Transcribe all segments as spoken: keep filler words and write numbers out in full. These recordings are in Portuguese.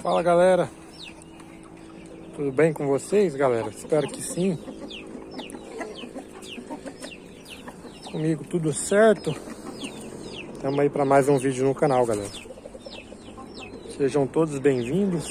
Fala galera, tudo bem com vocês galera? Espero que sim. Comigo tudo certo. Estamos aí para mais um vídeo no canal galera. Sejam todos bem-vindos.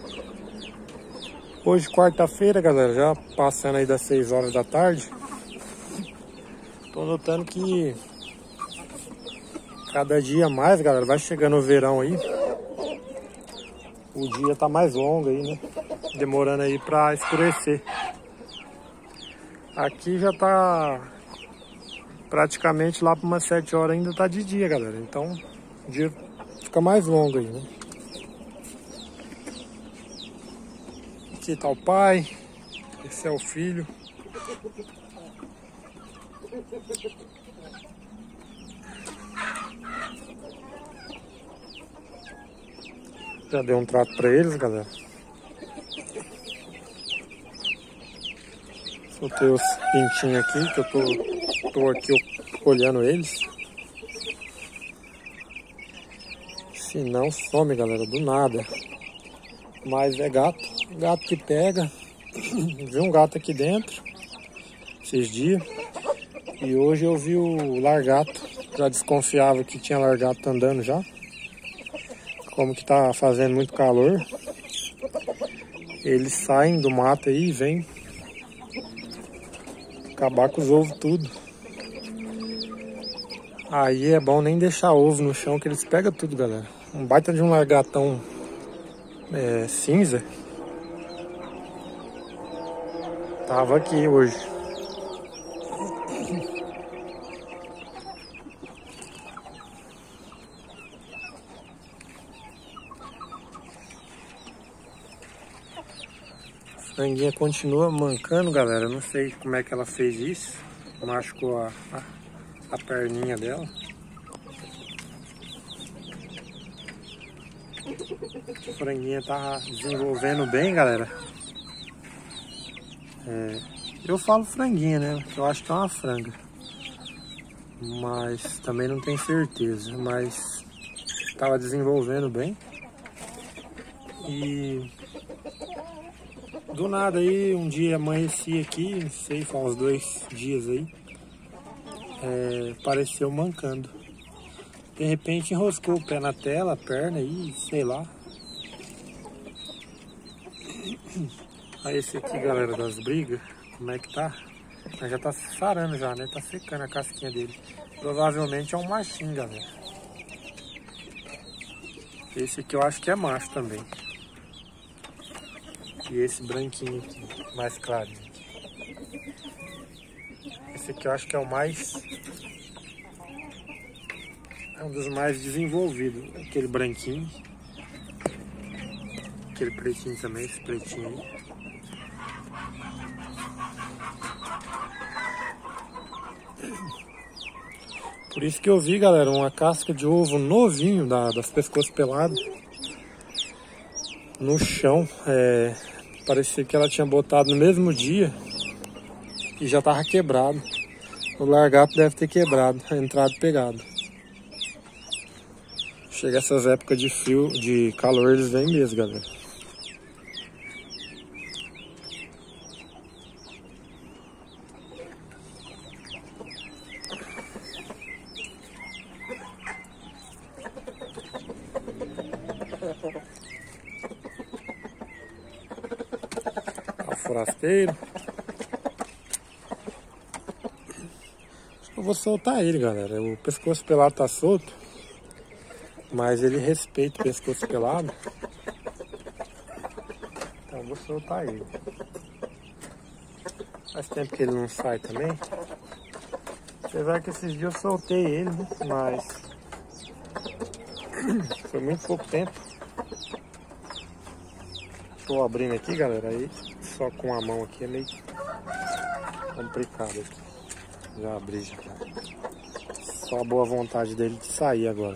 Hoje quarta-feira galera, já passando aí das seis horas da tarde. Tô notando que cada dia mais galera, vai chegando o verão aí. O dia tá mais longo aí, né? Demorando aí pra escurecer. Aqui já tá praticamente lá para umas sete horas ainda tá de dia, galera. Então o dia fica mais longo aí, né? Aqui tá o pai. Esse é o filho. Já dei um trato pra eles, galera. Soltei os pintinhos aqui, que eu tô, tô aqui olhando eles. Se não, some, galera, do nada. Mas é gato, gato que pega. Vi um gato aqui dentro esses dias. E hoje eu vi o largato. Já desconfiava que tinha largato andando já. Como que tá fazendo muito calor, eles saem do mato aí e vêm acabar com os ovos tudo. Aí é bom nem deixar ovo no chão que eles pegam tudo, galera. Um baita de um largatão é, cinza tava aqui hoje. A franguinha continua mancando, galera. Não sei como é que ela fez isso. Machucou a, a, a perninha dela. A franguinha tá desenvolvendo bem, galera. É, eu falo franguinha, né? Eu acho que é uma franga. Mas também não tenho certeza. Mas tava desenvolvendo bem. E do nada aí, um dia amanheci aqui, não sei, faz uns dois dias aí, é, apareceu mancando. De repente enroscou o pé na tela, a perna aí, sei lá. Aí esse aqui, galera, das brigas, como é que tá? Mas já tá sarando já, né? Tá secando a casquinha dele. Provavelmente é um machinho, galera. Esse aqui eu acho que é macho também. E esse branquinho aqui, mais clarinho. Esse aqui eu acho que é o mais... É um dos mais desenvolvidos. Aquele branquinho. Aquele pretinho também, esse pretinho aí. Por isso que eu vi, galera, uma casca de ovo novinho da, das pescoços peladas no chão. É... Parecia que ela tinha botado no mesmo dia e já tava quebrado. O largato deve ter quebrado, entrado pegado. Chega essas épocas de frio, de calor, eles vêm mesmo, galera. Forasteiro. Acho que eu vou soltar ele, galera. O pescoço pelado tá solto, mas ele respeita o pescoço pelado. Então eu vou soltar ele. Faz tempo que ele não sai também. Apesar que esses dias eu soltei ele, mas foi muito pouco tempo. Estou abrindo aqui, galera, aí só com a mão aqui é meio complicado aqui. Já abri já. Só a boa vontade dele de sair agora.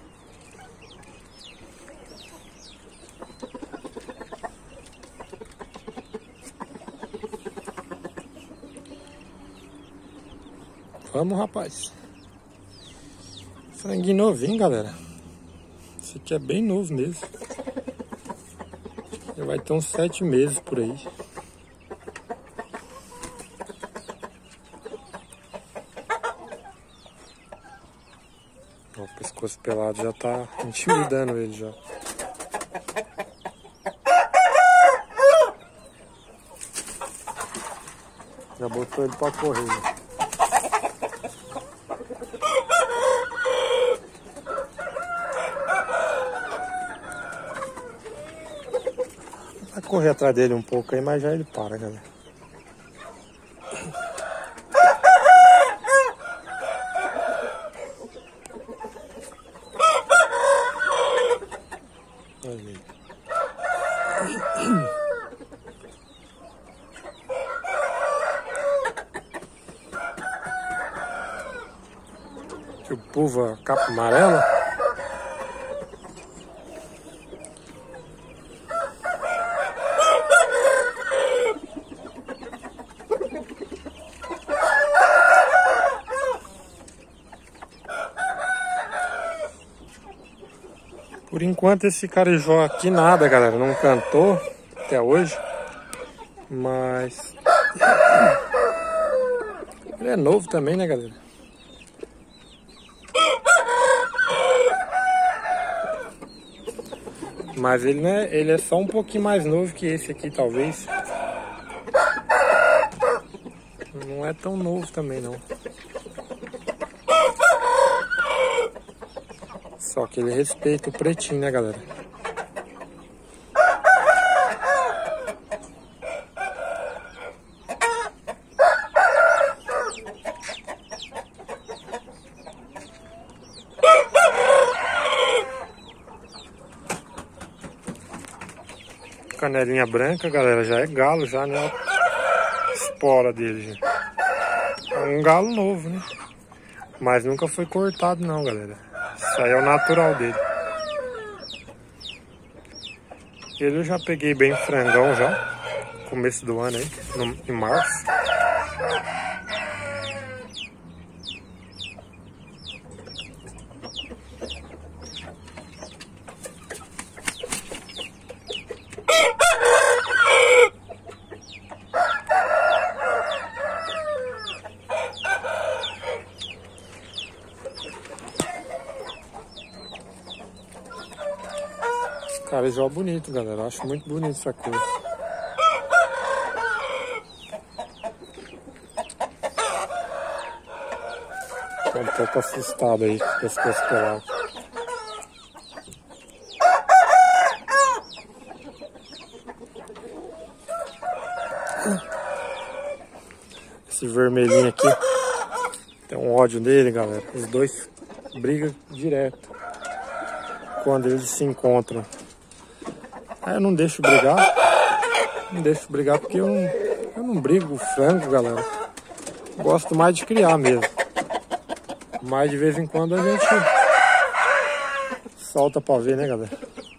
Vamos, rapaz. Franguinho novinho, galera. Esse aqui é bem novo mesmo. Já vai ter uns sete meses por aí. O pescoço pelado já tá intimidando ele já. Já botou ele pra correr. Vai correr atrás dele um pouco aí, mas já ele para, galera. Olha aí. Chupuva capa amarela. Por enquanto esse carijó aqui nada, galera, não cantou até hoje, mas ele é novo também, né, galera? Mas ele, né, ele é só um pouquinho mais novo que esse aqui, talvez. Não é tão novo também, não. Só que ele respeita o pretinho, né, galera? Canelinha branca, galera, já é galo já, né? A espora dele já. É um galo novo, né? Mas nunca foi cortado não, galera. Isso aí é o natural dele. Ele eu já peguei bem frangão já. Começo do ano aí, no, em março. Carijó bonito, galera. Eu acho muito bonito essa cor. Tô um pouco assustado aí com o pescoço pelado. Esse vermelhinho aqui tem um ódio dele, galera. Os dois brigam direto quando eles se encontram. Aí eu não deixo brigar, não deixo brigar porque eu não, eu não brigo frango, galera. Gosto mais de criar mesmo. Mas de vez em quando a gente solta pra ver, né, galera?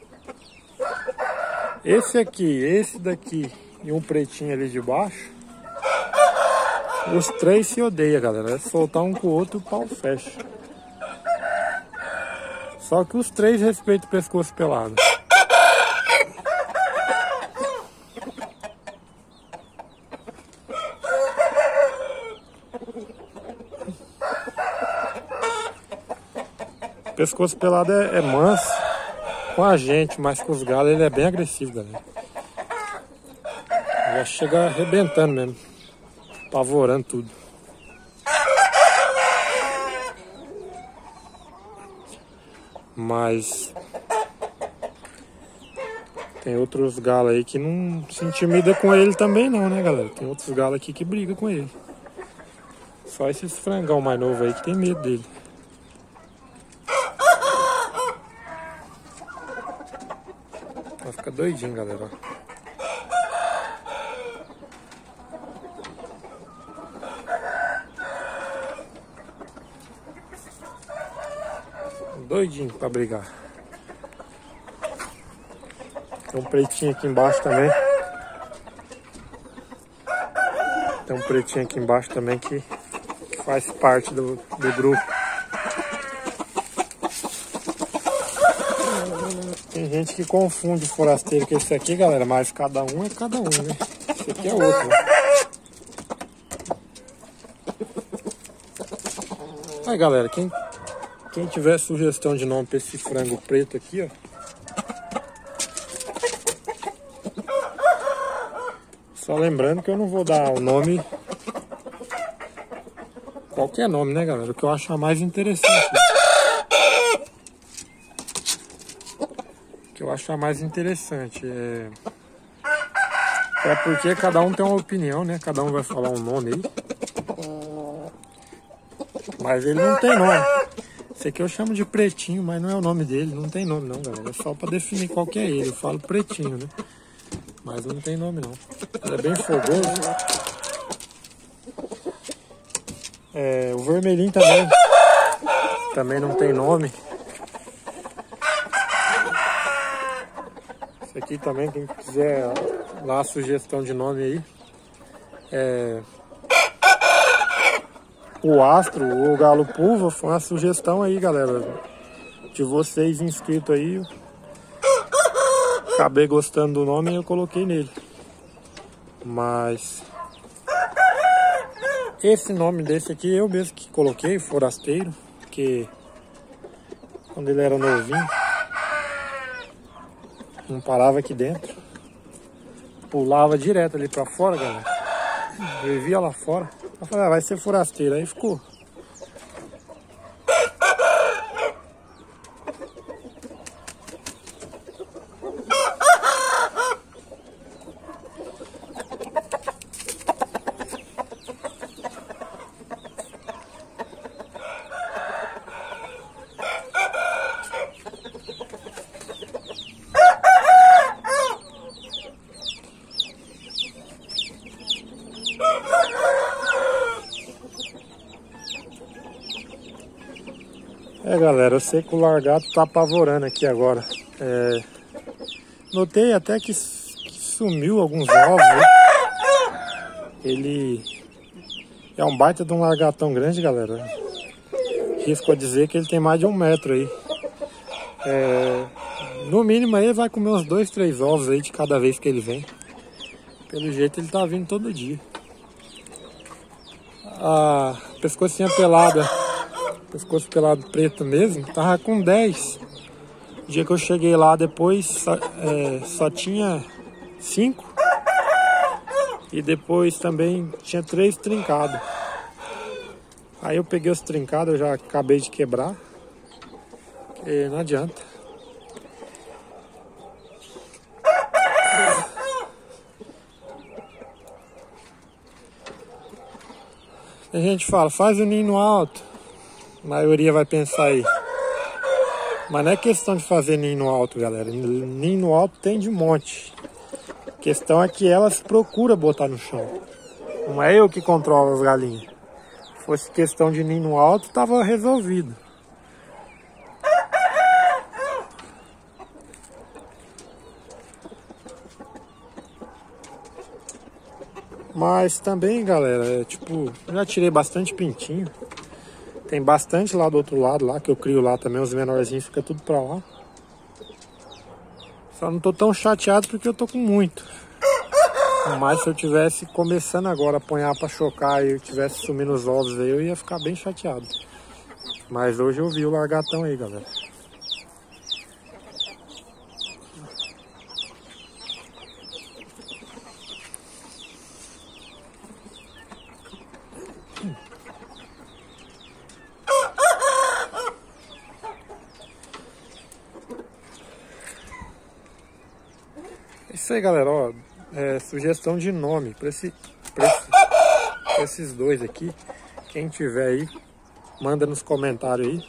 Esse aqui, esse daqui e um pretinho ali de baixo, os três se odeiam, galera. É soltar um com o outro e o pau fecha. Só que os três respeitam o pescoço pelado. O pescoço pelado é, é manso com a gente, mas com os galos ele é bem agressivo, galera. Já chega arrebentando mesmo, apavorando tudo. Mas tem outros galos aí que não se intimida com ele também não, né, galera? Tem outros galos aqui que brigam com ele. Só esses frangão mais novo aí que tem medo dele. Vai ficar doidinho, galera. Doidinho pra brigar. Tem um pretinho aqui embaixo também. Tem um pretinho aqui embaixo também que faz parte do, do grupo. Tem gente que confunde forasteiro com esse aqui, galera, mas cada um é cada um, né? Esse aqui é outro, né? Aí, galera, quem, quem tiver sugestão de nome para esse frango preto aqui, ó. Só lembrando que eu não vou dar o nome, qualquer nome, né, galera? O que eu achar mais interessante. O que eu achar mais interessante é... É porque cada um tem uma opinião, né? Cada um vai falar um nome aí. Mas ele não tem nome. Esse aqui eu chamo de pretinho, mas não é o nome dele. Não tem nome não, galera. É só pra definir qual que é ele. Eu falo pretinho, né? Mas não tem nome não. Ele é bem fogoso. É, o vermelhinho também. Também não tem nome. Esse aqui também, quem quiser lá a sugestão de nome aí. É... O Astro, o Galo Pulva, foi uma sugestão aí, galera, de vocês inscritos aí. Acabei gostando do nome e eu coloquei nele. Mas esse nome desse aqui eu mesmo que coloquei, Forasteiro, porque quando ele era novinho, não parava aqui dentro, pulava direto ali pra fora, galera. Vivia lá fora. Eu falei, ah, vai ser forasteiro. Aí ficou. É, galera, eu sei que o largato tá apavorando aqui agora. É, notei até que, que sumiu alguns ovos, né? Ele é um baita de um largatão grande, galera. Risco a dizer que ele tem mais de um metro aí. É, no mínimo aí vai comer uns dois, três ovos aí de cada vez que ele vem. Pelo jeito ele tá vindo todo dia. A pescocinha pelada, pescoço pelado preto mesmo, tava com dez. O dia que eu cheguei lá depois só, é, só tinha cinco. E depois também tinha três trincados. Aí eu peguei os trincados, eu já acabei de quebrar. E não adianta. A gente fala, faz o ninho alto. A maioria vai pensar aí. Mas não é questão de fazer ninho alto, galera. Ninho alto tem de monte. A questão é que elas procuram botar no chão. Não é eu que controlo as galinhas. Se fosse questão de ninho alto, estava resolvido. Mas também, galera, é, tipo, já tirei bastante pintinho. Tem bastante lá do outro lado, lá que eu crio lá também, os menorzinhos fica tudo pra lá. Só não tô tão chateado porque eu tô com muito. Mas se eu tivesse começando agora a apanhar pra chocar e eu tivesse sumindo os ovos aí, eu ia ficar bem chateado. Mas hoje eu vi o largatão aí, galera. É isso aí, galera, ó, é, sugestão de nome para esse, pra esse, pra esses dois aqui. Quem tiver aí, manda nos comentários aí.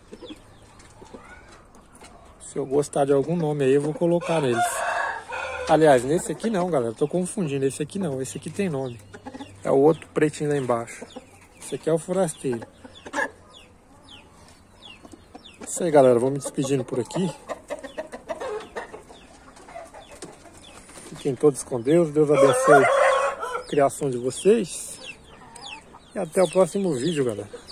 Se eu gostar de algum nome aí, eu vou colocar neles. Aliás, nesse aqui não, galera, tô confundindo, esse aqui não, esse aqui tem nome. É o outro pretinho lá embaixo. Esse aqui é o forasteiro. É isso aí, galera, vou me despedindo por aqui. Fiquem todos com Deus, Deus abençoe a criação de vocês. E até o próximo vídeo, galera.